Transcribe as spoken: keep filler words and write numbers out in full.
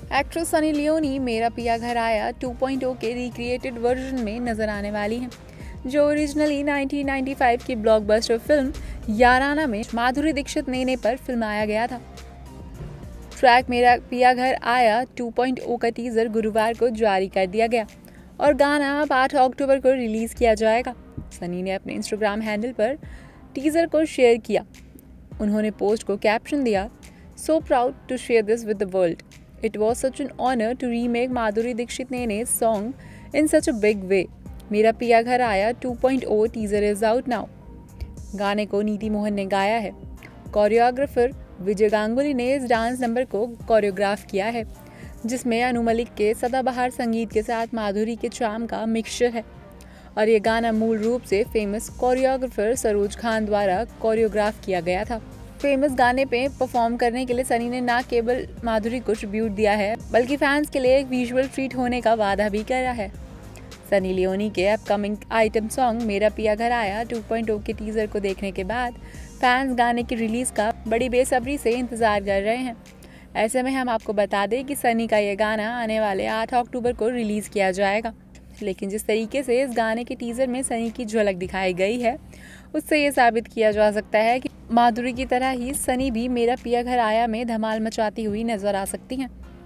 Actress Sunny Leone मेरा Piya Ghar Aaya two point ओ के recreated version में नजर आने वाली हैं, जो ओरिजिनली नाइनटीन नाइंटी फाइव की ब्लॉकबस्टर फिल्म याराना में माधुरी दीक्षित नेने पर फिल्माया गया था। ट्रैक मेरा पिया घर आया टू पॉइंट ओ का टीजर गुरुवार को जारी कर दिया गया और गाना अब आठ अक्टूबर को रिलीज किया जाएगा। सनी ने अपने इंस्टाग्राम हैंडल पर टीजर को शेयर किया। उन्होंने पोस्ट को कैप्शन दिया, "So proud to share this with the world. It was such an honor to remake Madhuri Dixit Nene's song in such a big way. मेरा Piya Ghar Aaya two point O teaser is out now." गाने को नीति मोहन ने गाया है। Choreographer विजय गांगुली ने इस dance number को कोरियोग्राफ किया है, जिसमें अनु मलिक के सदाबहार संगीत के साथ माधुरी के चार्म का मिक्सचर है और ये गाना मूल रूप से फेमस कोरियोग्राफर सरोज खान द्वारा कोरियोग्राफ किया गया था। फेमस गाने पे परफॉर्म करने के लिए सनी ने ना केवल माधुरी को ट्रिब्यूट दिया है, बल्कि फैंस के लिए एक विजुअल ट्रीट होने का वादा भी करा है। सनी लियोनी के upcoming item song Mera Piya Ghar Aaya two point ओ के टीजर को देखने के बाद फैंस गाने की रिलीज का बड़ी बेसब्री से इंतजार कर रहे हैं। ऐसे में हम आपको बता दें कि सनी का ये गाना आने वाले आठ अक्टूबर को रिलीज किया जाएगा, लेकिन जिस तरीके से इस गाने के टीजर में सनी की झलक दिखाई गई है, उससे ये साबित किया जा सकता है कि माधुरी की तरह ही सनी भी मेरा पिया घर आया में धमाल मचाती हुई नजर आ सकती हैं।